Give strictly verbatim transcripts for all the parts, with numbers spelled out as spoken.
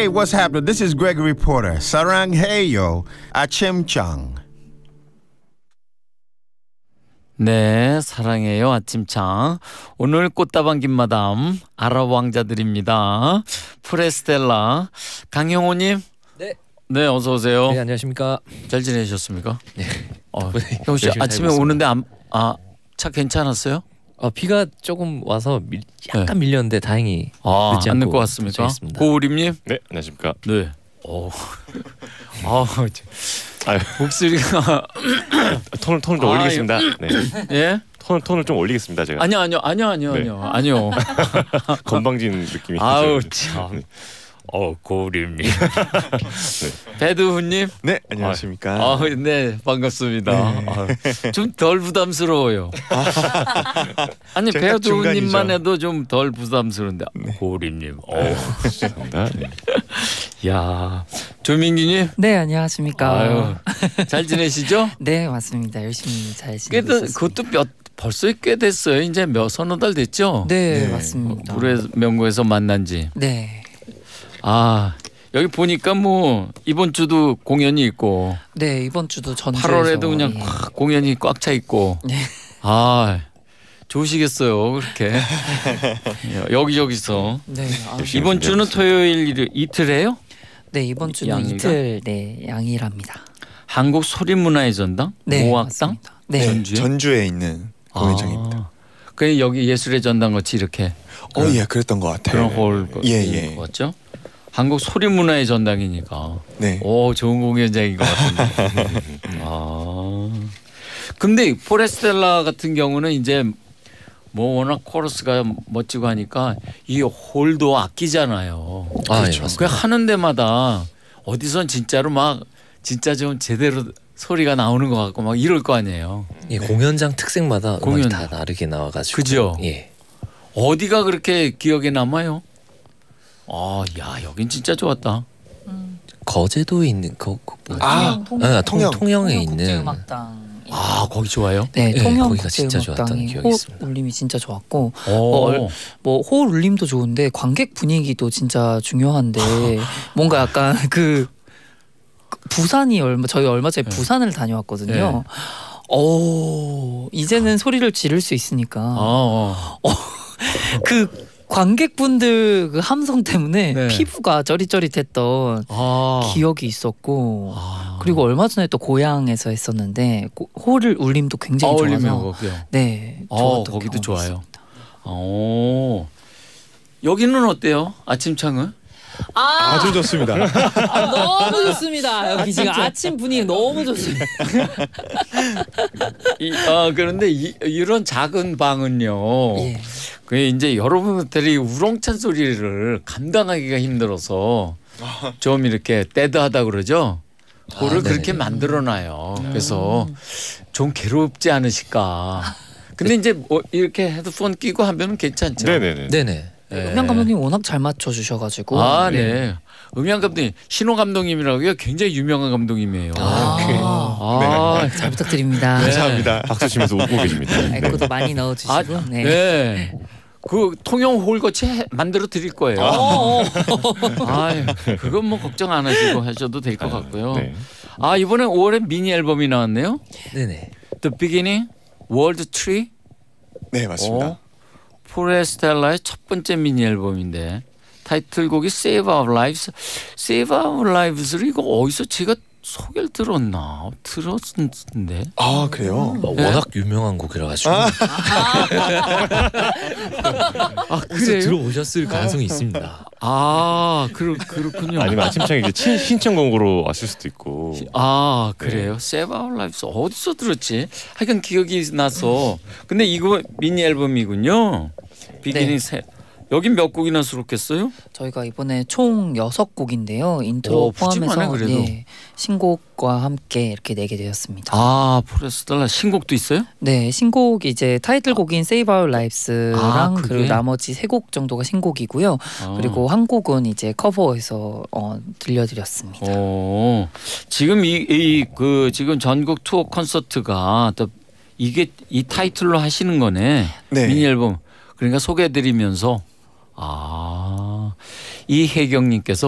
what's happening? This is Gregory Porter. 사랑해요. 아침장. 네, 사랑해요 아침창. 오늘 꽃다방 김마담 아랍 왕자들입니다. 프레스텔라 강형호님. 네. 네, 어서 오세요. 네, 안녕하십니까. 잘 지내셨습니까? 네. 어, 형호 씨 아침에 오는데 안, 아, 차 괜찮았어요? 어, 비가 조금 와서 밀, 약간 네. 밀렸는데 다행히 아, 늦지 안 않고 늦고 왔습니까? 도착했습니다. 고우림님. 네, 안녕하십니까. 네. 오. 아, 아유, 목소리가 톤을 톤을 좀 아, 올리겠습니다. 네. 예? 톤 톤을 좀 올리겠습니다, 제가. 아니요, 아니요, 아니요, 아니요, 네. 아니요, 아니요. 건방진 느낌이. 아우 있어요. 참. 네. 어, 고우림님. 배두훈님. 네, 안녕하십니까. 아, 네, 반갑습니다. 아, 좀 덜 부담스러워요. 아니 제가 배두훈님만 중간이죠. 해도 좀 덜 부담스러운데 고우림님. 어, 감사합니다. 네. 야, 조민기님. 네, 안녕하십니까. 아유, 잘 지내시죠? 네, 맞습니다. 열심히 잘 꽤 지내고 되, 있습니다. 그것도 몇 벌써 꽤 됐어요. 이제 몇 서너 달 됐죠? 네, 네. 맞습니다. 불의 명곡에서 만난 지. 네, 아, 여기 보니까 뭐 이번 주도 공연이 있고 네 이번 주도 전주에서 팔월에도 그냥 예. 꽉 공연이 꽉 차 있고. 네. 아, 좋으시겠어요. 그렇게 여기저기서. 네, 아, 열심히 이번 주는 준비하고 토요일 일- 이틀 해요? 네 이번 주는 양일가? 이틀 네 양일합니다. 한국 소리문화의 전당? 네, 모학당? 맞습니다. 네, 전주에? 전주에 있는 공연장입니다. 아, 그 여기 예술의 전당 같이 이렇게 어, 예, 그랬던 것 같아요. 그런 홀 예, 예. 같죠? 한국 소리문화의 전당이니까. 네. 오, 좋은 공연장인 것 같은데. 아. 근데 포레스텔라 같은 경우는 이제 뭐 워낙 코러스가 멋지고 하니까 이 홀도 아끼잖아요. 아, 그렇죠. 예, 맞습니다. 그 하는 데마다 어디선 진짜로 막 진짜 좀 제대로 소리가 나오는 것 같고 막 이럴 거 아니에요. 예, 공연장 특색마다 공연. 음악이 다 다르게 나와가지고. 그죠? 예. 어디가 그렇게 기억에 남아요? 아, 야, 여긴 진짜 좋았다. 거제도에 있는 거, 거 뭐지? 아, 아, 통영. 통, 통영에 있는. 국제음악당. 아, 거기 좋아요? 네, 네, 통영 거기가 진짜 좋았던 국제음악당이 기억이 호흡 있습니다. 울림이 진짜 좋았고 오. 뭐 호흡 울림도 좋은데 관객 분위기도 진짜 중요한데 뭔가 약간 그 부산이 얼마 저희 얼마 전에 네. 부산을 다녀왔거든요. 오 이제는 소리를 지를 수 있으니까 어, 어. 그 관객분들 그 함성 때문에 네. 피부가 쩌릿쩌릿했던 아. 기억이 있었고 아. 그리고 얼마 전에 또 고향에서 했었는데 고, 호를 울림도 굉장히 어울리면 좋아서 거기요. 네 어, 좋았던 거기도 경험이 좋아요. 있습니다. 오. 여기는 어때요? 아침창은? 아, 아주 좋습니다. 아, 너무 좋습니다. 여기 지금 아침 분위기 너무 좋습니다. 이, 아, 그런데 이, 이런 작은 방은요. 예. 그 이제 여러분들이 우렁찬 소리를 감당하기가 힘들어서 좀 이렇게 데드하다 그러죠. 그거를 아, 그렇게 네네. 만들어놔요. 그래서 좀 괴롭지 않으실까. 근데 이제 뭐 이렇게 헤드폰 끼고 하면 괜찮죠. 네네네. 네네. 네. 음향 감독님 워낙 잘 맞춰 주셔가지고 아, 네. 음향 감독님, 신호 감독님이라고요. 굉장히 유명한 감독님이에요. 아, 아, 잘 부탁드립니다. 감사합니다. 박수 치면서 웃고 계십니다. 네. 에코도 많이 넣어주시고 아, 네. 네. 그 통영 홀거치 해- 만들어 드릴 거예요. 어, 어. 아유, 그건 뭐 걱정 안 하시고 하셔도 될 것 같고요. 네. 아, 이번에 오월에 미니 앨범이 나왔네요. 네네. The Beginning, World Tree. 네, 맞습니다. 어, 포레스텔라의 첫 번째 미니 앨범인데 타이틀곡이 Save Our Lives. Save Our Lives를 이거 어디서 제가 소개를 들었나? 들었는데. 아, 그래요? 뭐 워낙 유명한 곡이라 가지고. 아, 그래요? 들어보셨을 가능성이 있습니다. 아, 그렇 그렇군요. 아니면 아침창에 이제 친, 신청곡으로 왔을 수도 있고. 아, 그래요? Save Our Lives 어디서 들었지? 하여간 기억이 나서. 근데 이거 미니 앨범이군요. 비기닝 네. 세. 여긴 몇 곡이나 수록했어요? 저희가 이번에 총 여섯 곡인데요. 인트로 오, 푸짐하네, 포함해서 그래도. 네, 신곡과 함께 이렇게 내게 되었습니다. 아, 포레스텔라 신곡도 있어요? 네, 신곡이 이제 타이틀곡인 Save Our Lives랑 아, 그게? 그리고 나머지 세 곡 정도가 신곡이고요. 아. 그리고 한 곡은 이제 커버해서 어, 들려드렸습니다. 오, 지금 이 이 그 지금 전국 투어 콘서트가 또 이게 이 타이틀로 하시는 거네. 네. 미니 앨범. 그러니까 소개해드리면서 아, 이혜경님께서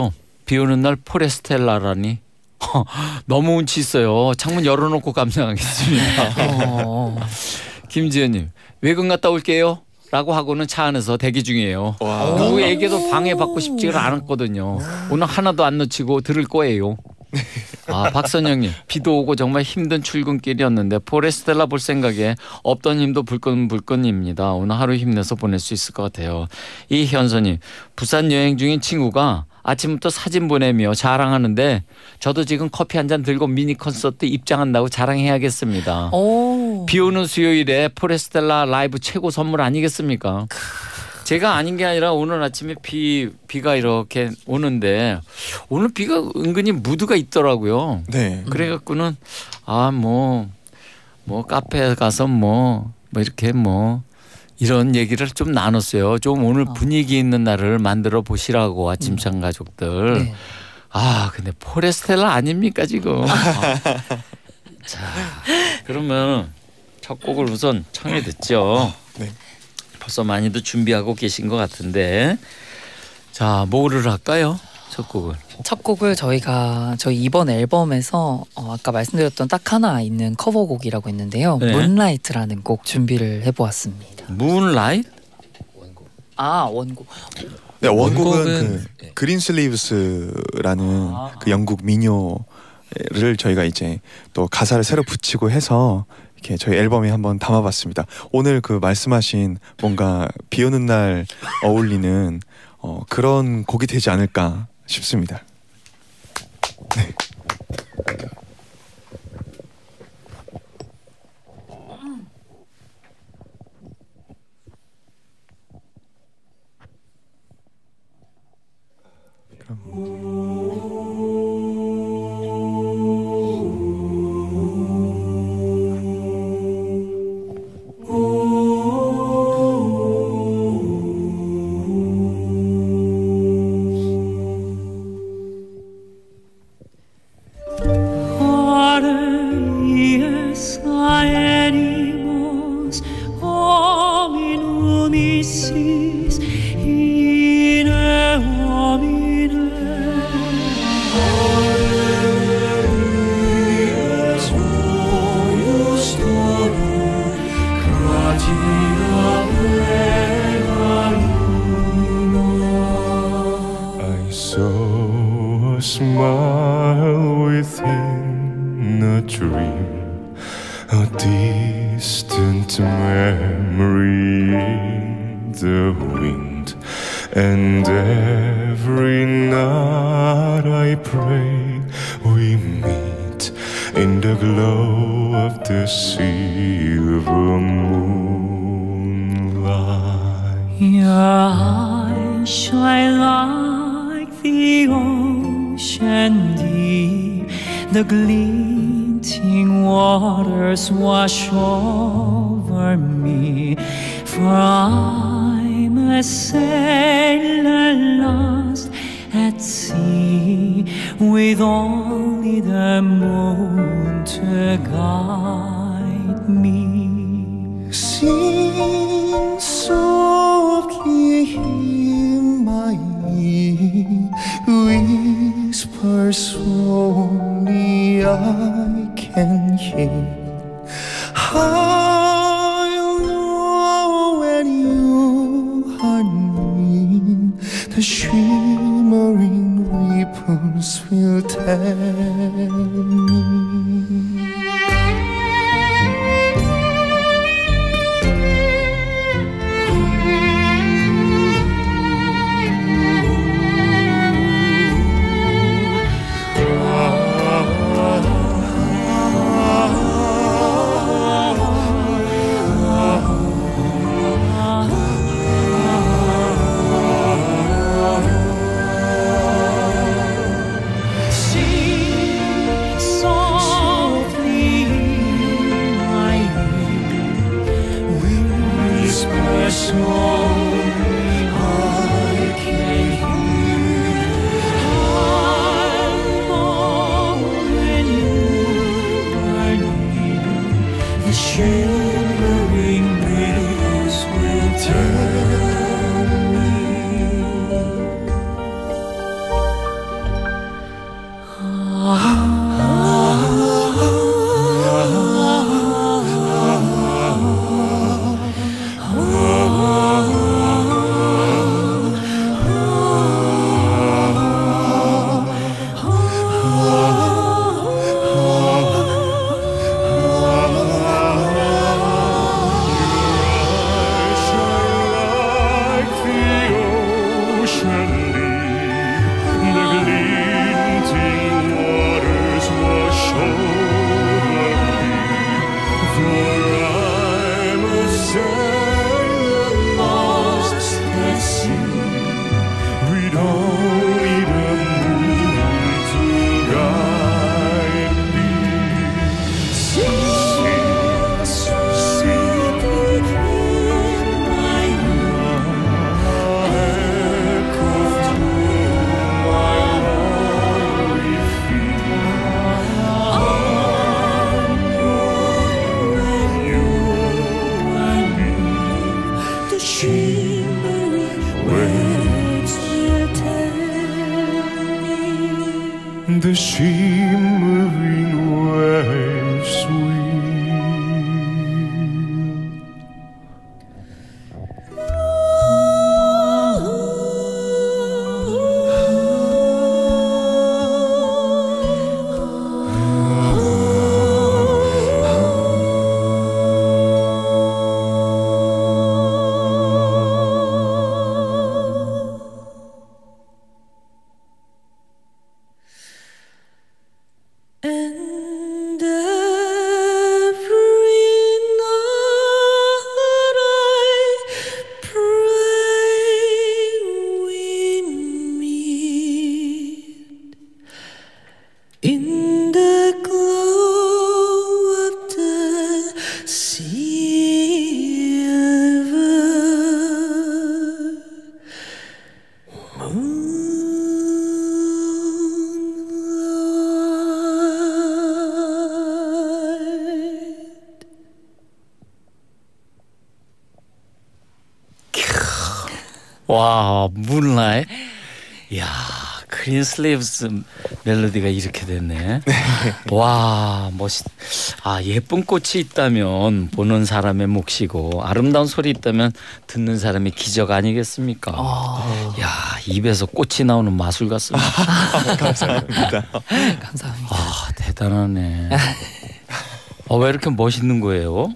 비 오는 날 포레스텔라라니 너무 운치 있어요. 창문 열어놓고 감상하겠습니다. 어. 김지현님 외근 갔다 올게요 라고 하고는 차 안에서 대기 중이에요. 누구에게도 방해받고 싶지가 않았거든요. 오늘 하나도 안 놓치고 들을 거예요. 아 박선영님 비도 오고 정말 힘든 출근길이었는데 포레스텔라 볼 생각에 없던 힘도 불끈불끈입니다. 오늘 하루 힘내서 보낼 수 있을 것 같아요. 이현서님 부산 여행 중인 친구가 아침부터 사진 보내며 자랑하는데 저도 지금 커피 한 잔 들고 미니 콘서트 입장한다고 자랑해야겠습니다. 오. 비 오는 수요일에 포레스텔라 라이브 최고 선물 아니겠습니까? 제가 아닌 게 아니라 오늘 아침에 비, 비가 이렇게 오는데 오늘 비가 은근히 무드가 있더라고요. 네. 그래갖고는 아 뭐 뭐 카페 가서 뭐, 뭐 이렇게 뭐 이런 얘기를 좀 나눴어요. 좀 오늘 분위기 있는 날을 만들어 보시라고 아침상 가족들. 네. 아 근데 포레스텔라 아닙니까 지금. 아. 자 그러면 첫 곡을 우선 청해 듣죠. 네. 벌써 많이도 준비하고 계신 것 같은데 자 뭐를 할까요? 첫 곡을. 첫 곡을 저희가 저희 이번 앨범에서 어, 아까 말씀드렸던 딱 하나 있는 커버곡이라고 있는데요. 네. 문라이트라는 곡 준비를 해보았습니다. 문라이트? 아 원곡. 네, 원곡은 원곡은- 그 네. 그린 슬리브스라는 아. 그 영국 민요를 저희가 이제 또 가사를 새로 붙이고 해서 이렇게 저희 앨범에 한번 담아봤습니다. 오늘 그 말씀하신 뭔가 비 오는 날 어울리는 어, 그런 곡이 되지 않을까 싶습니다. 네. I saw a smile within a dream, a distant memory in the wind, and every night I pray we meet in the glow of the silver moonlight. Your eyes shine like the ocean deep. The glinting waters wash over me. For I'm a sailor lost at sea, with only the moon to guide me. Sing softly in my ear, whispers only I can hear. I'll know when you are near. The shimmering ripples will tell me. sail across the sea. We don't need a moon to guide me. Sing, sweet in my ear, echo through my lonely feet. You and me, the shimmering waves will tell me. The shimmering waves will. And every night I pray we meet in the glow of the silver moonlight. 와, 문라이. 야, 크린 슬리브스 멜로디가 이렇게 됐네. 와, 멋있. 아, 예쁜 꽃이 있다면 보는 사람의 몫이고 아름다운 소리 있다면 듣는 사람의 기적 아니겠습니까? 아, 야, 입에서 꽃이 나오는 마술 같습니다. 감사합니다. 감사합니다. 아, 대단하네. 어, 왜 이렇게 멋있는 거예요? 어,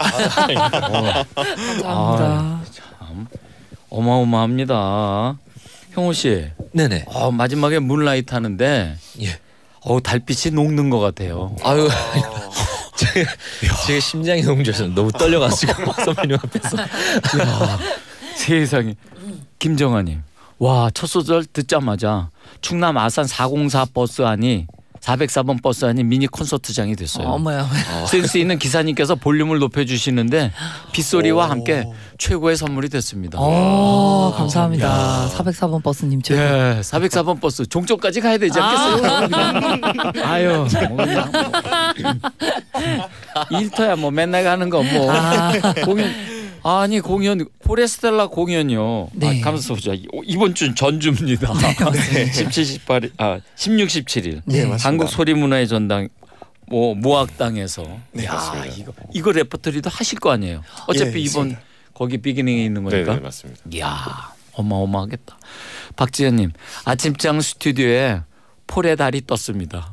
감사합니다. 참 어마어마합니다. 형호 씨, 네네. 어, 마지막에 문라이트 하는데 예. 어, 달빛이 녹는 것 같아요. 아유. 제가, 제가 심장이 너무 좋아서 너무 떨려가지고 선배님 앞에서. 야, 세상에. 김정아님, 와, 첫 소절 듣자마자 충남 아산 사공사 버스 안이 사공사 번 버스 안이 미니 콘서트장이 됐어요. 어머야, 어머야. 센스 있는 기사님께서 볼륨을 높여주시는데 빗소리와 함께 최고의 선물이 됐습니다. 어, 감사합니다. 사공사 번 버스님 최고. 예, 사공사 번 버스 종점까지 가야 되지 않겠어요? 아유, 뭐 그냥 뭐. 일터야 뭐 맨날 가는 거 뭐 공연. 아니 공연 포레스텔라 공연이요. 네. 아, 가면서 보자. 이번 주 전주입니다. 네, 십칠, 십팔, 아 십육, 십칠일. 네, 맞습니다. 한국 소리문화의 전당 뭐 모악당에서. 네, 야, 맞습니다. 이거 이거 레퍼토리도 하실 거 아니에요. 어차피 예, 이번 있습니다. 거기 비기닝에 있는 거니까. 네, 네 맞습니다. 이야, 어마어마하겠다. 박지현님, 아침장 스튜디오에 폴의 달이 떴습니다.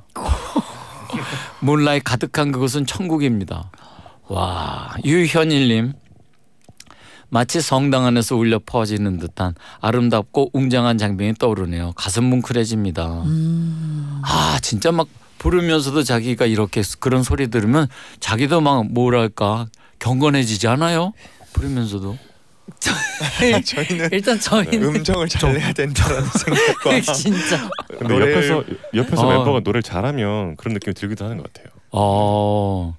문라이트 가득한 그곳은 천국입니다. 와, 유현일님, 마치 성당 안에서 울려 퍼지는 듯한 아름답고 웅장한 장면이 떠오르네요. 가슴 뭉클해집니다. 음. 아, 진짜 막 부르면서도 자기가 이렇게 그런 소리 들으면 자기도 막 뭐랄까 경건해지지 않아요? 부르면서도. 저희는 일단 저희는 음정을 잘 내야 된다는 생각과 진짜. 근데 노래를- 옆에서 옆에서 어. 멤버가 노래를 잘하면 그런 느낌이 들기도 하는 것 같아요. 어.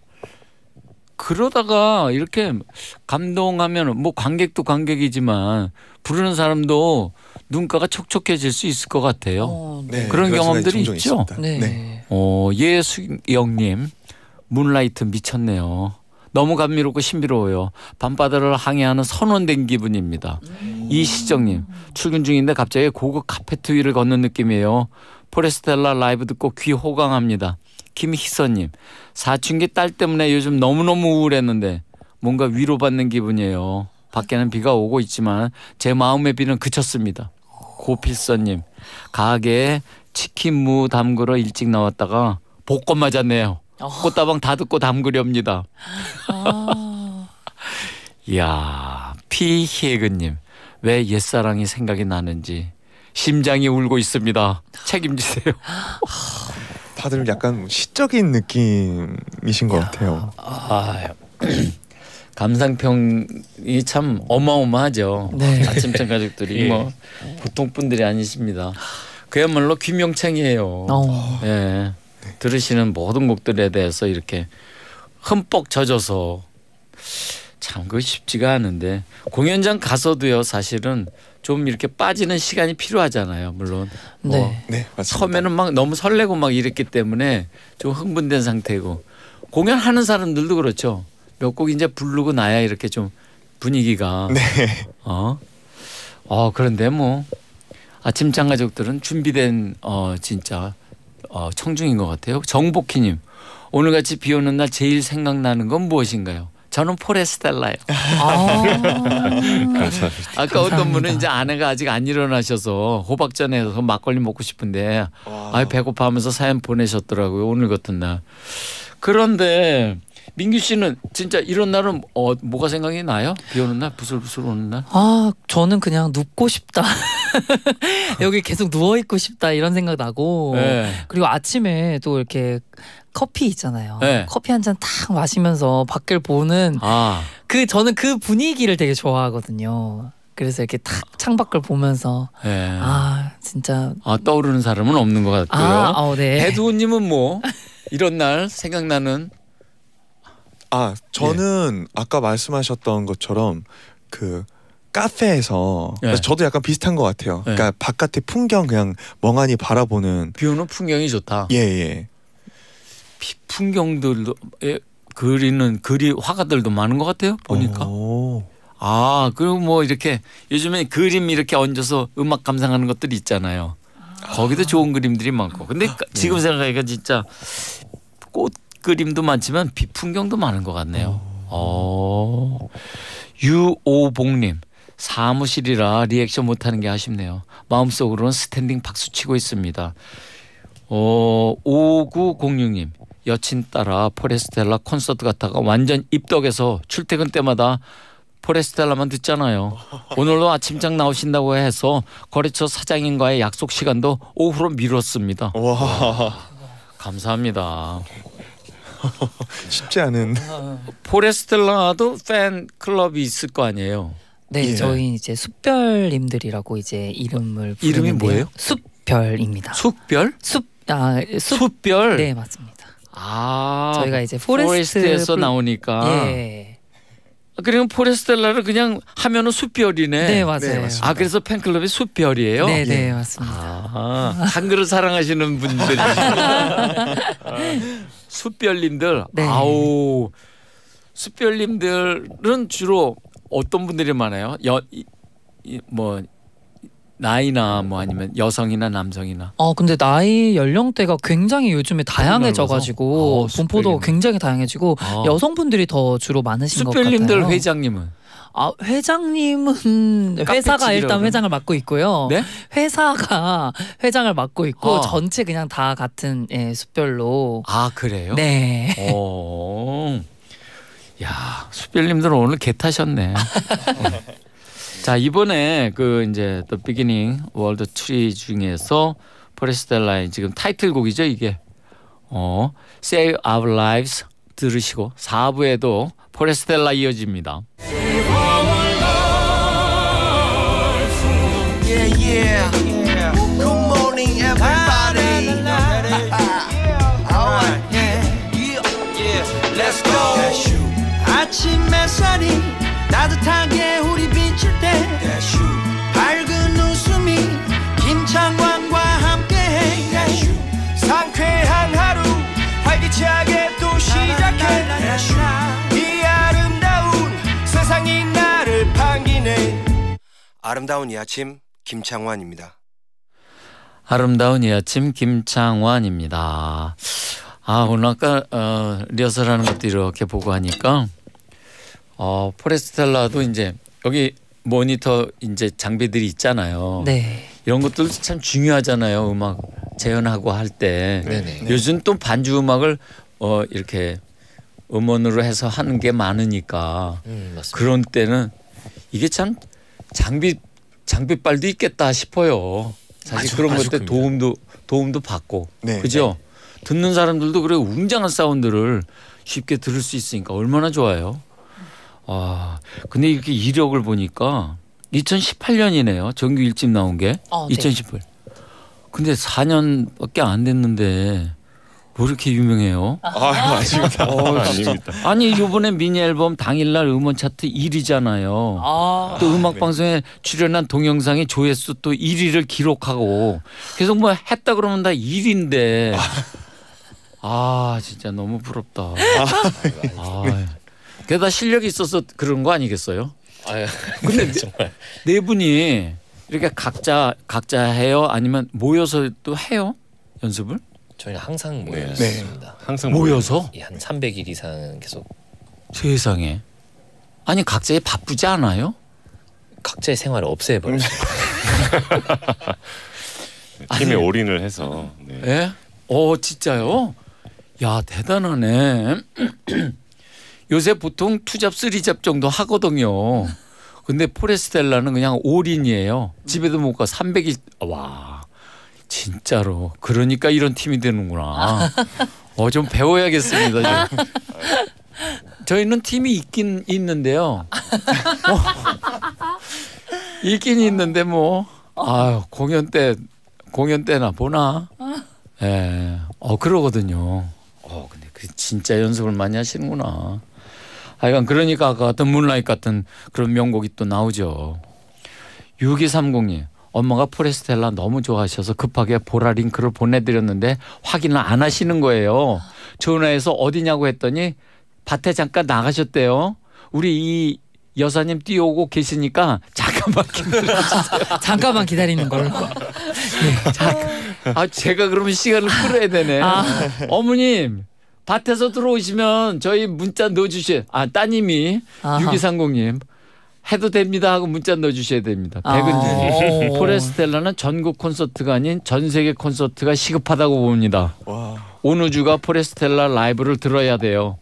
그러다가 이렇게 감동하면 뭐 관객도 관객이지만 부르는 사람도 눈가가 촉촉해질 수 있을 것 같아요. 어, 네, 그런 순간이 경험들이 종종 있죠? 있습니다. 네. 네. 어, 예수영님, 문라이트 미쳤네요. 너무 감미롭고 신비로워요. 밤바다를 항해하는 선원된 기분입니다. 이시정님, 출근 중인데 갑자기 고급 카페트 위를 걷는 느낌이에요. 포레스텔라 라이브 듣고 귀 호강합니다. 김희선님, 사춘기 딸 때문에 요즘 너무너무 우울했는데 뭔가 위로받는 기분이에요. 밖에는 비가 오고 있지만 제 마음의 비는 그쳤습니다. 고필선님, 가게에 치킨 무 담그러 일찍 나왔다가 복권 맞았네요. 꽃다방 다 듣고 담그렵니다. 아, 이야, 피희애근님, 왜 옛사랑이 생각이 나는지 심장이 울고 있습니다. 책임지세요. 다들 약간 시적인 느낌이신 것 같아요. 아, 감상평이 참 어마어마하죠. 네. 아침장 가족들이 예. 뭐 보통 분들이 아니십니다. 그야말로 귀명창이에요. 어. 예. 들으시는 모든 곡들에 대해서 이렇게 흠뻑 젖어서 참 그 쉽지가 않은데 공연장 가서도요 사실은 좀 이렇게 빠지는 시간이 필요하잖아요. 물론 뭐 네. 네, 맞습니다. 처음에는 막 너무 설레고 막 이랬기 때문에 좀 흥분된 상태고 공연하는 사람들도 그렇죠. 몇 곡 이제 부르고 나야 이렇게 좀 분위기가 네. 어, 어 그런데 뭐 아침장 가족들은 준비된 어 진짜 어, 청중인 것 같아요. 정복희님 오늘같이 비오는 날 제일 생각나는 건 무엇인가요? 저는 포레스텔라요. 아. 감사합니다. 아까 어떤 분은 감사합니다. 이제 아내가 아직 안 일어나셔서 호박전에서 막걸리 먹고 싶은데 아 배고파 하면서 사연 보내셨더라고요. 오늘 같은 날. 그런데 민규 씨는 진짜 이런 날은 어, 뭐가 생각이 나요? 비 오는 날 부슬부슬 오는 날? 아, 저는 그냥 눕고 싶다. 여기 계속 누워 있고 싶다 이런 생각 나고. 네. 그리고 아침에 또 이렇게 커피 있잖아요. 네. 커피 한 잔 탁 마시면서 밖을 보는 아, 그 저는 그 분위기를 되게 좋아하거든요. 그래서 이렇게 탁 창밖을 보면서 네. 아, 아 진짜 떠오르는 사람은 없는 것 같고요. 아, 어, 네. 배두호님은 뭐 이런 날 생각나는 아, 저는 아까 말씀하셨던 것처럼 그 카페에서 네. 그래서 저도 약간 비슷한 것 같아요. 네. 그러니까 바깥의 풍경 그냥 멍하니 바라보는 비 오는 풍경이 좋다. 예, 예. 비- 풍경들도 예, 그리는 그리 화가들도 많은 것 같아요. 보니까. 오. 아 그리고 뭐 이렇게 요즘에 그림 이렇게 얹어서 음악 감상하는 것들이 있잖아요. 거기도 좋은 그림들이 많고. 근데 지금 생각하니까 진짜 꽃 그림도 많지만 비 풍경도 많은 것 같네요. 어. 유오봉님 사무실이라 리액션 못하는 게 아쉽네요. 마음속으로는 스탠딩 박수 치고 있습니다. 어, 오구공육님 여친 따라 포레스텔라 콘서트 갔다가 완전 입덕해서 출퇴근 때마다 포레스텔라만 듣잖아요. 오늘도 아침장 나오신다고 해서 거래처 사장님과의 약속 시간도 오후로 미뤘습니다. 와. 감사합니다. 쉽지 않은. 포레스텔라도 팬 클럽이 있을 거 아니에요. 네, 예. 저희 이제 숲별님들이라고 이제 이름을 이름이 부르는데요. 뭐예요? 숲별입니다. 숲별? 숲, 아, 숲. 숲별? 네, 맞습니다. 아, 저희가 이제 포레스트 포레스트에서 플- 나오니까. 예. 그러면 포레스텔라를 그냥 하면은 숲별이네. 네, 맞아요. 네, 맞습니다. 아, 그래서 팬클럽이 숲별이에요? 네, 네, 예. 맞습니다. 아, 한글을 사랑하시는 분들이 숲별님들. 네. 아우, 숲별님들은 주로 어떤 분들이 많아요? 여, 이, 이, 뭐 나이나 뭐 아니면 여성이나 남성이나. 어 근데 나이 연령대가 굉장히 요즘에 다양해져가지고 어, 분포도 숲별님. 굉장히 다양해지고 아. 여성분들이 더 주로 많으신 것 같아요. 숲별님들 회장님은 아 회장님은 회사가 카페집이라고 일단 그러나? 회장을 맡고 있고요. 네? 회사가 회장을 맡고 있고 아. 전체 그냥 다 같은 예, 숲별로. 아 그래요? 네. 어. 야, 숲별님들은 오늘 개 타셨네. 자, 이번에 그 이제 The Beginning World Tree 중에서 포레스텔라의 지금 타이틀곡이죠, 이게. 어, Save Our Lives 들으시고 사 부에도 포레스텔라 이어집니다. Yeah, yeah. Good morning, everybody. Alright, yeah, yeah. Let's go. 아침 햇살이 따뜻하게 우리 비칠 때 밝은 웃음이 김창완과 함께해 상쾌한 하루 활기차게 또 시작해 이 아름다운 세상이 나를 반기네. 아름다운 이 아침 김창완입니다. 아름다운 이 아침 김창완입니다. 아 오늘 아까 어, 리허설하는 것도 이렇게 보고 하니까 어, 포레스텔라도 이제 여기 모니터 이제 장비들이 있잖아요. 네. 이런 것들도 참 중요하잖아요. 음악 재현하고 할 때. 네네. 요즘 또 반주 음악을 어, 이렇게 음원으로 해서 하는 게 많으니까 음, 맞습니다. 그런 때는 이게 참 장비 장비빨도 있겠다 싶어요. 사실 아주, 그런 아주 것들 큽니다. 도움도 도움도 받고 네. 그죠? 듣는 사람들도 그래 웅장한 사운드를 쉽게 들을 수 있으니까 얼마나 좋아요. 아 근데 이렇게 이력을 보니까 이천십팔 년이네요. 정규 일 집 나온 게. 어, 네. 이천십팔. 근데 사 년밖에 안 됐는데 뭐 이렇게 유명해요? 아유 아닙니다. 어, 아닙니다. 아니 이번에 미니 앨범 당일날 음원 차트 일 위잖아요. 아, 또 음악 방송에 출연한 동영상이 조회수 또 일 위를 기록하고 계속 뭐 했다 그러면 다 일 위인데 아 진짜 너무 부럽다. 아, 게다가 실력이 있어서 그런 거 아니겠어요? 아유, 근데 정말 네 분이 이렇게 각자 각자 해요? 아니면 모여서 또 해요? 연습을? 저희는 항상 모여 네. 있습니다. 항상 모여서? 한 삼백 일 이상 계속 세상에. 아니 각자에 바쁘지 않아요? 각자의 생활을 없애버렸어요. 팀에 올인을 해서. 네. 예? 어 진짜요? 야 대단하네. 요새 보통 투잡 쓰리잡 정도 하거든요. 근데 포레스텔라는 그냥 올인이에요. 집에도 못 가 삼백 일. 와 진짜로. 그러니까 이런 팀이 되는구나. 어 좀 배워야겠습니다. 좀. 저희는 팀이 있긴 있는데요. 뭐, 있긴 있는데 뭐 아유 공연 때 공연 때나 보나. 예. 어 그러거든요. 어 근데 그 진짜 연습을 많이 하시는구나. 하여간 그러니까 아까 같은 문라이트 같은 그런 명곡이 또 나오죠. 육이삼공님 엄마가 포레스텔라 너무 좋아하셔서 급하게 보라 링크를 보내드렸는데 확인을 안 하시는 거예요. 전화해서 어디냐고 했더니 밭에 잠깐 나가셨대요. 우리 이 여사님 뛰어오고 계시니까 잠깐만 기다려주세요. 잠깐만 기다리는 걸로. 아 제가 그러면 시간을 끌어야 되네. 아. 어머님 밭에서 들어오시면 저희 문자 넣어주셔. 아 따님이 아하. 육이삼공님 해도 됩니다 하고 문자 넣어주셔야 됩니다. 아. 백은진님 오. 포레스텔라는 전국 콘서트가 아닌 전 세계 콘서트가 시급하다고 봅니다. 와. 온 우주가 포레스텔라 라이브를 들어야 돼요.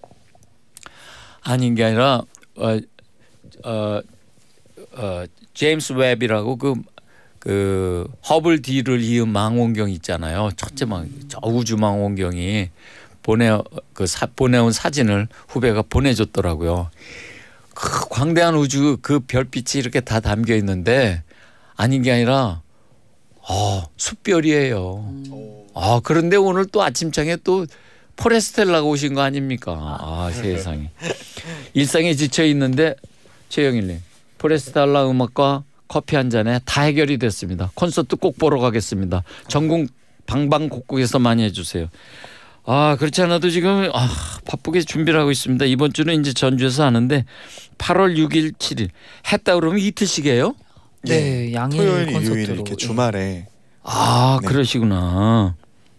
아닌 게 아니라 어, 어, 어, 제임스 웹이라고 그, 그 허블 D를 이은 망원경 있잖아요. 첫째 망, 저 우주 망원경이 보내 그 사, 보내온 사진을 후배가 보내줬더라고요. 그 광대한 우주 그 별빛이 이렇게 다 담겨 있는데 아닌 게 아니라 어, 숯별이에요. 아 그런데 오늘 또 아침장에 또 포레스텔라가 오신 거 아닙니까? 아 세상에. 일상에 지쳐 있는데 최영일님 포레스텔라 음악과 커피 한 잔에 다 해결이 됐습니다. 콘서트 꼭 보러 가겠습니다. 전국 방방곡곡에서 많이 해주세요. 아 그렇지 않아도 지금 아, 바쁘게 준비를 하고 있습니다. 이번 주는 이제 전주에서 하는데 팔월 육일, 칠일 했다 그러면 이틀씩이에요? 네, 양일 토요일, 콘서트로. 일요일 이렇게 주말에 아 네. 그러시구나.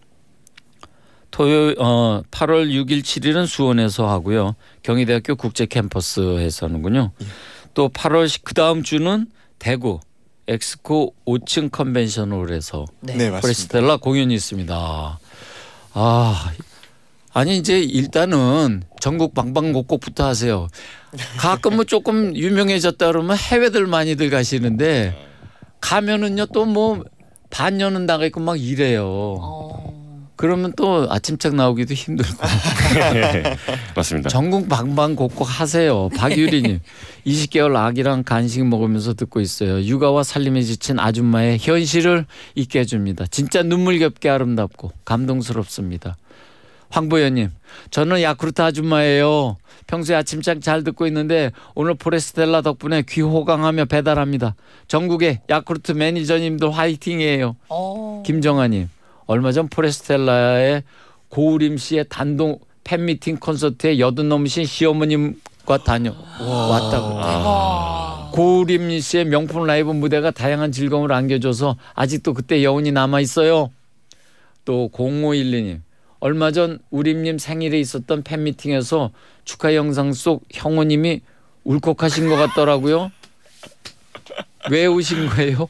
토요일 어 팔월 육일, 칠일은 수원에서 하고요. 경희대학교 국제 캠퍼스에서 하는군요. 예. 또 팔월 그 다음 주는 대구 엑스코 오 층 컨벤션홀에서 네. 네, 맞습니다. 포레스텔라 공연이 있습니다. 아 아니 이제 일단은 전국 방방곡곡부터 하세요. 가끔 뭐 조금 유명해졌다 그러면 해외들 많이들 가시는데 가면은요 또 뭐 반년은 나가 있고 막 이래요. 어. 그러면 또 아침책 나오기도 힘들고. 네, 맞습니다. 전국 방방곡곡 하세요. 박유리님 이십 개월 아기랑 간식 먹으면서 듣고 있어요. 육아와 살림에 지친 아줌마의 현실을 잊게 해줍니다. 진짜 눈물겹게 아름답고 감동스럽습니다. 황보현님 저는 야쿠르트 아줌마예요. 평소에 아침장 잘 듣고 있는데 오늘 포레스텔라 덕분에 귀 호강하며 배달합니다. 전국의 야쿠르트 매니저님들 화이팅이에요. 어. 김정아님 얼마 전 포레스텔라의 고우림 씨의 단독 팬미팅 콘서트에 여든 넘으신 시어머님과 다녀왔다고. 와. 고우림 씨의 명품 라이브 무대가 다양한 즐거움을 안겨줘서 아직도 그때 여운이 남아있어요. 또 공오일이님 얼마 전 우림님 생일에 있었던 팬미팅에서 축하 영상 속 형우님이 울컥하신 것 같더라고요. 왜 우신 거예요?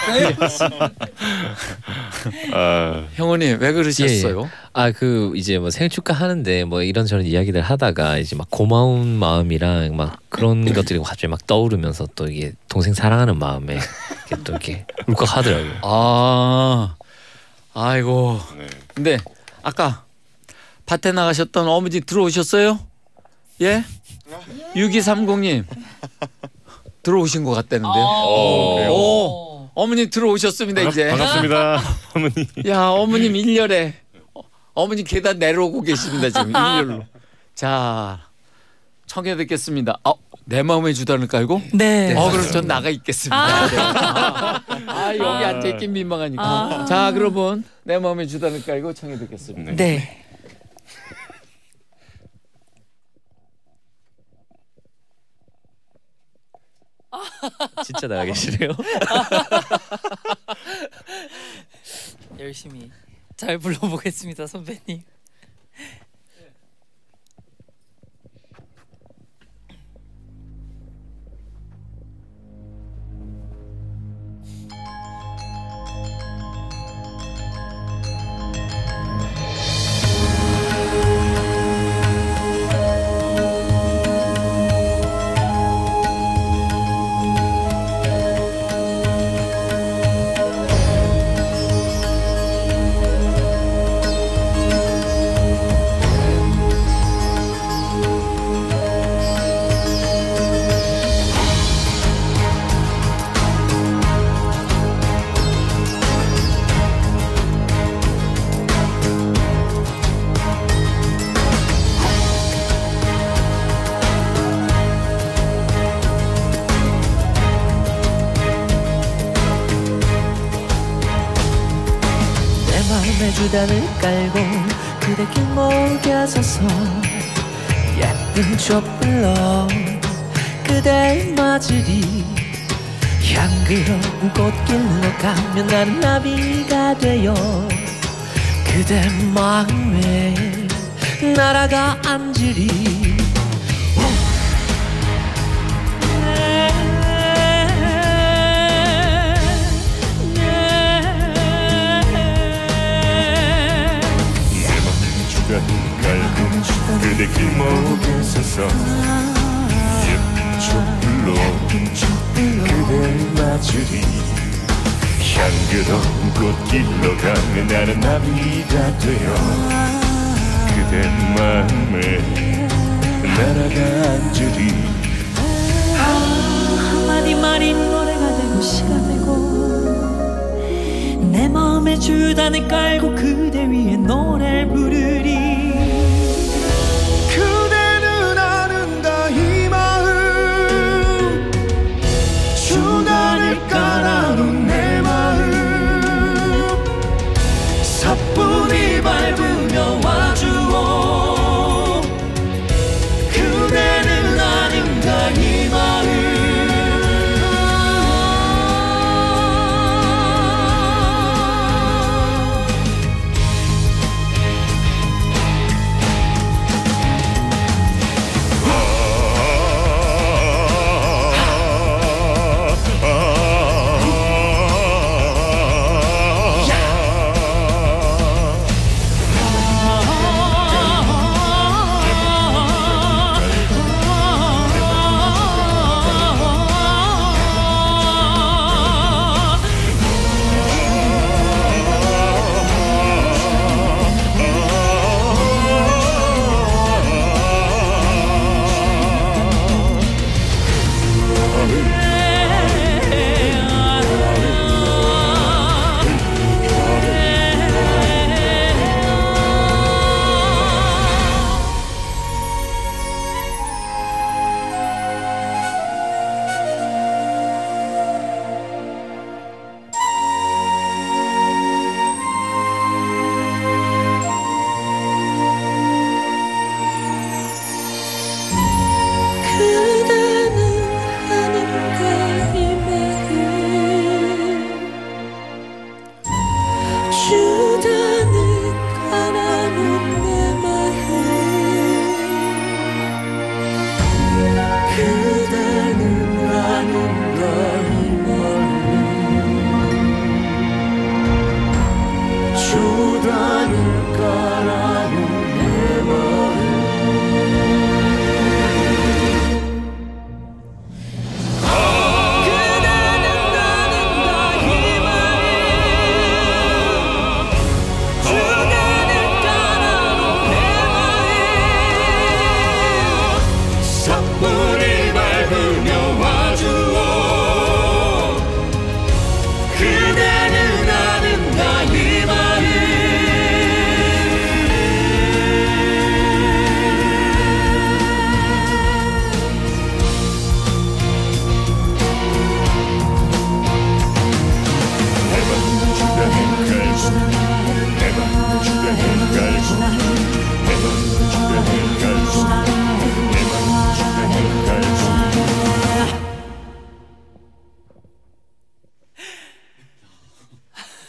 아, 형우님 왜 그러셨어요? 아 그 이제 뭐 생일 축하하는데 뭐 이런저런 이야기들 하다가 이제 막 고마운 마음이랑 막 그런 것들이 갑자기 막 떠오르면서 또 이게 동생 사랑하는 마음에 이렇게 또 이렇게 울컥하더라고요. 아, 아이고. 네. 근데 아까 밭에 나가셨던 어머니 들어오셨어요? 예? 육이삼공님 들어오신 것 같다는데요. 오, 그래요? 오, 어머님 들어오셨습니다 이제. 반갑습니다, 어머니. 야 어머님 일렬에 어, 어머님 계단 내려오고 계십니다 지금 일렬로. 자 청해 듣겠습니다. 어, 내 마음의 주단을 깔고. 네. 어 그럼 전 나가 있겠습니다. 아, 아 여기 앉아 있긴 민망하니까. 아. 자 그러면 내 마음의 주단을 깔고 청해 듣겠습니다. 네. 진짜 나가 계시네요. 열심히 잘 불러보겠습니다 선배님. 주단을 깔고 그대 길목에 서서 예쁜 촛불로 그댈 맞으리 향기로운 꽃길로 가면 나는 나비가 되어 그대 마음에 날아가 앉으리 그대 길목에 서서 예쁜 촛불로 그댈 맞으리 향기로운 꽃길로 가면 나는 나비가 되어 그대 마음에 날아가 앉으리 한마디 말이 노래가 되고 시가 되고 내 마음의 주단을 깔고 그대 위에 노래를 부르리 그대는 아는가 이 마음 주단을 깔아놓은 내 마음 사뿐히 밟으며 와주오 그대는 아는가 이 마음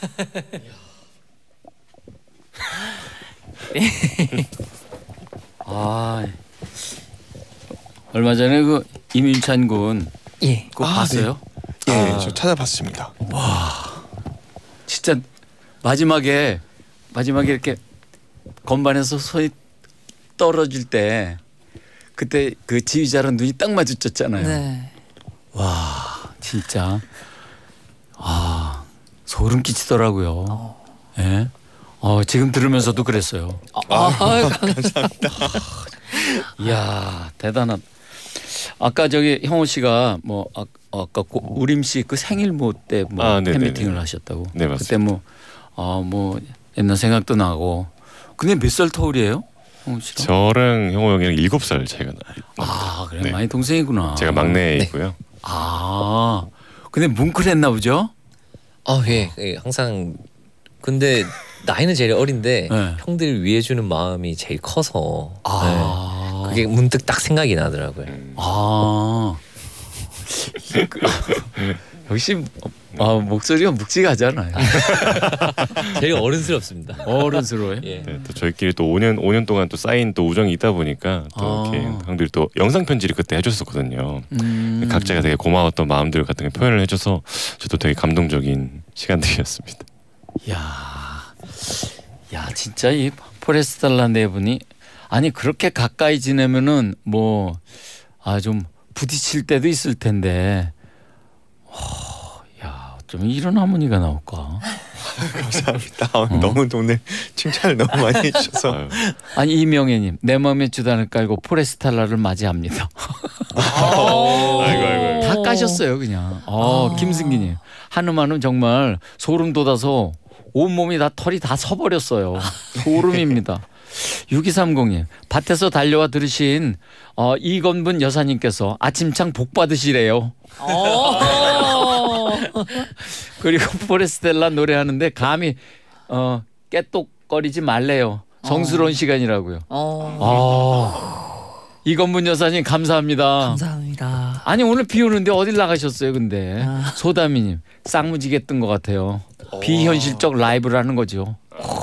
아 얼마 전에 그 임윤찬 군 예. 그거 아, 봤어요? 예, 아. 저 찾아봤습니다. 진짜 마지막에 마지막에 이렇게 건반에서 손이 떨어질 때 그때 그 지휘자랑 눈이 딱 마주쳤잖아요. 네. 와 진짜 아 소름 끼치더라고요. 예. 어 지금 들으면서도 그랬어요. 아, 아 감사합니다. 이야 대단한. 아까 저기 형호 씨가 뭐 아, 아까 고, 우림 씨 그 생일 뭐 때 뭐 아, 네네네. 팬미팅을 하셨다고. 네, 맞습니다. 그때 뭐 아 뭐 옛날 생각도 나고. 근데 몇 살 터울이에요? 형호 씨랑? 저랑 형호 형이랑 일곱 살 차이가 나요. 아 그래 네. 많이 동생이구나. 제가 막내이고요. 아 근데 뭉클했나 보죠? 아, 예, 예, 항상 근데 나이는 제일 어린데 네. 형들 위해주는 마음이 제일 커서 아 네, 그게 문득 딱 생각이 나더라고요. 아 그, 역시 아, 목소리가 묵직하잖아요. 제일 어른스럽습니다. 어른스러워요. 예. 네, 또 저희끼리 또 오 년 오 년 동안 또 쌓인 또 우정이 있다 보니까 또 아. 이렇게 형들이 또 영상 편지를 그때 해줬었거든요. 음. 각자가 되게 고마웠던 마음들 같은 걸 표현을 해줘서 저도 되게 감동적인 시간들이었습니다. 야, 야 진짜 이 포레스텔라 네 분이 아니 그렇게 가까이 지내면은 뭐 아 좀 부딪힐 때도 있을 텐데, 허, 야 어쩌면 이런 하모니가 나올까? 감사합니다. 아, 너무 오늘 칭찬을 너무 많이 해주셔서. 아유, 아니 이명애님 내 마음의 주단을 깔고 포레스텔라를 맞이합니다. 아이고 아이고. 아이고. 다 까셨어요 그냥. 어 김승기님 한우만은 정말 소름 돋아서 온몸이 다 털이 다 서버렸어요. 소름입니다. 육이삼공님 밭에서 달려와 들으신 어, 이건분 여사님께서 아침창 복 받으시래요. 그리고 포레스텔라 노래하는데 감히 어, 깨똑거리지 말래요. 성스러운 시간이라고요. 어, 아, 이건분 여사님 감사합니다. 감사합니다. 아니 오늘 비 오는데 어딜 나가셨어요 근데. 아. 소다미님 쌍무지개 뜬 것 같아요. 비현실적 라이브라는 거죠.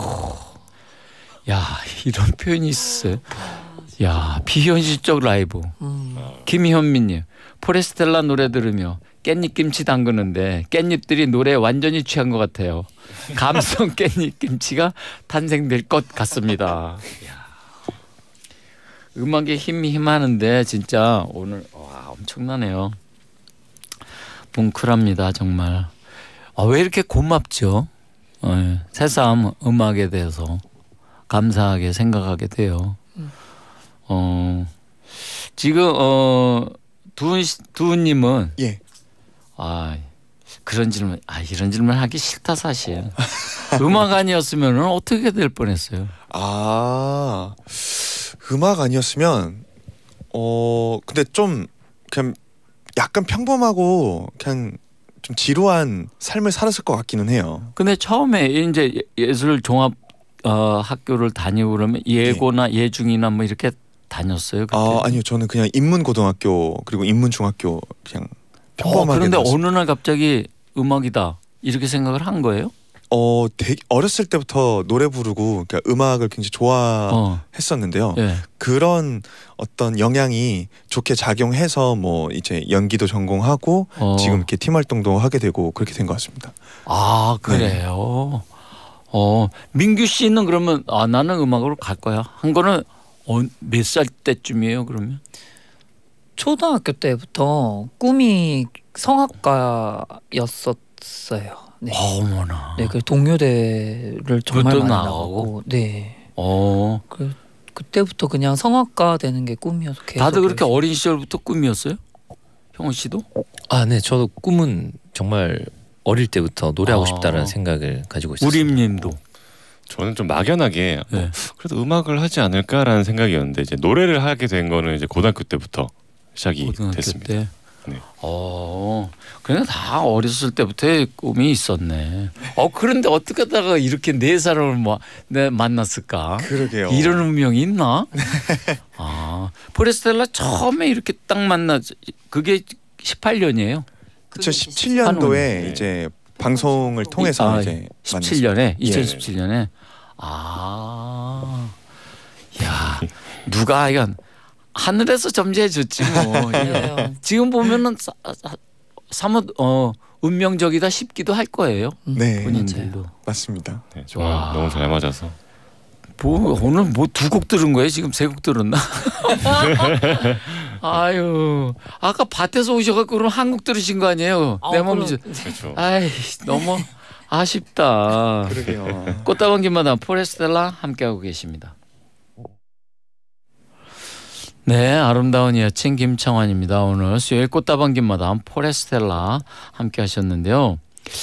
야 이런 표현이 있어요. 야 비현실적 라이브. 음. 김현민님 포레스텔라 노래 들으며 깻잎김치 담그는데 깻잎들이 노래에 완전히 취한 것 같아요. 감성 깻잎김치가 탄생될 것 같습니다. 야. 음악에 힘이 힘하는데 진짜 오늘 와 엄청나네요. 뭉클합니다 정말. 아, 왜 이렇게 고맙죠? 어, 새삼 음악에 대해서 감사하게 생각하게 돼요. 어, 지금 어, 두은 두은님은 예. 아 그런 질문 아 이런 질문 하기 싫다 사실. 음악 아니었으면 어떻게 될 뻔했어요. 아 음악 아니었으면 어 근데 좀 그냥 약간 평범하고 그냥 좀 지루한 삶을 살았을 것 같기는 해요. 근데 처음에 이제 예술 종합 어, 학교를 다니고 그러면 예고나 예중이나 뭐 이렇게 다녔어요. 그때? 아 아니요 저는 그냥 인문 고등학교 그리고 인문 중학교 그냥 어, 평범하게. 그런데 나왔습니다. 어느 날 갑자기 음악이다 이렇게 생각을 한 거예요? 어 되게 어렸을 때부터 노래 부르고 그러니까 음악을 굉장히 좋아했었는데요. 어, 예. 그런 어떤 영향이 좋게 작용해서 뭐 이제 연기도 전공하고 어. 지금 이렇게 팀 활동도 하게 되고 그렇게 된 것 같습니다. 아 그래요. 어 민규 씨는 그러면 아 나는 음악으로 갈 거야 한 거는 어, 몇 살 때쯤이에요 그러면? 초등학교 때부터 꿈이 성악가였었어요. 네. 어머나. 네, 그 동요대를 정말 그것도 많이 나가고? 나가고, 네. 어 그 그때부터 그냥 성악가 되는 게 꿈이어서 계속. 다들 그렇게 열심히- 어린 시절부터 꿈이었어요? 형원 씨도? 아, 네, 저도 꿈은 정말 어릴 때부터 노래하고 아. 싶다라는 생각을 가지고 있었어요. 우림님도. 저는 좀 막연하게 뭐 네. 그래도 음악을 하지 않을까라는 생각이었는데 이제 노래를 하게 된 거는 이제 고등학교 때부터 시작이 고등학교 됐습니다. 때. 네. 어, 그냥 다 어렸을 때부터 꿈이 있었네. 어, 그런데 어떻게 하다가 이렇게 네 사람을 뭐, 내 만났을까? 그러게요. 이런 운명이 있나? 아, 포레스텔라 처음에 이렇게 딱 만나, 그게 십팔 년이에요. 그쵸 십칠 년도에 네. 이제 방송을 통해서 아, 이제 십칠 년에 예. 이천십칠 년에 아, 야 누가 이건 하늘에서 점지해 줬지 뭐. 맞아요. 지금 보면은 사, 사, 사뭇 어 운명적이다 싶기도 할 거예요. 네, 본인들도. 맞습니다. 네, 정말 와. 너무 잘 맞아서. 뭐 오늘 뭐 두 곡 들은 거예요? 지금 세 곡 들었나? 아유, 아까 밭에서 오셔갖고 그럼 한 곡 들으신 거 아니에요? 아, 내 그럼- 몸이 좀- 그렇죠. 아이 너무 아쉽다. 그러게요. 꽃다방 김마담 포레스텔라 함께하고 계십니다. 네, 아름다운 여친 김창완입니다. 오늘 수요일 꽃다방 김마담 포레스텔라 함께하셨는데요.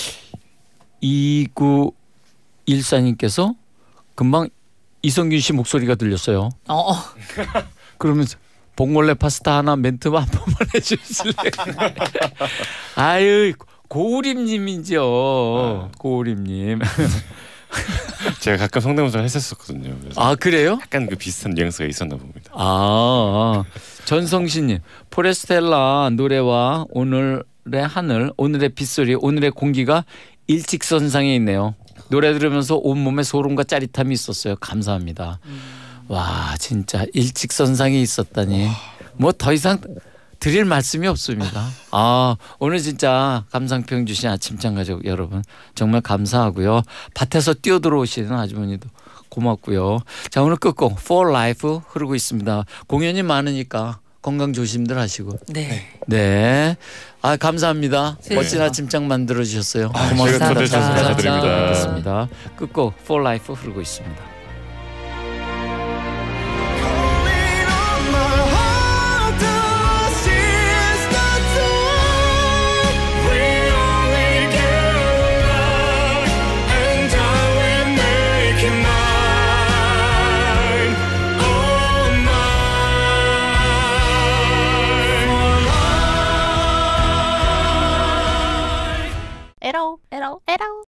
이구일사님께서 금방 이성균 씨 목소리가 들렸어요. 어, 어. 그러면서 봉골레 파스타 하나 멘트 한 번만 해주실래요? 아유 고우림님이죠. 고우림님. 제가 가끔 성대모사를 했었거든요. 그래서 아 그래요? 약간 그 비슷한 뉘앙스가 있었나 봅니다. 아, 아. 전성신님 포레스텔라 노래와 오늘의 하늘, 오늘의 빗소리, 오늘의 공기가 일직선상에 있네요. 노래 들으면서 온몸에 소름과 짜릿함이 있었어요. 감사합니다. 와 진짜 일직선상에 있었다니 뭐 더 이상 드릴 말씀이 없습니다. 아 오늘 진짜 감상평 주신 아침장 가족 여러분 정말 감사하고요. 밭에서 뛰어들어오시는 아주머니도 고맙고요. 자 오늘 끝곡 For Life 흐르고 있습니다. 공연이 많으니까 건강 조심들 하시고. 네. 네. 아 감사합니다. 네. 멋진 아침장 만들어 주셨어요. 아, 고맙습니다. 저희가 초대해 주셔서 감사드립니다. 뵙겠습니다. 끝곡 For Life 흐르고 있습니다. 에러 에러 에러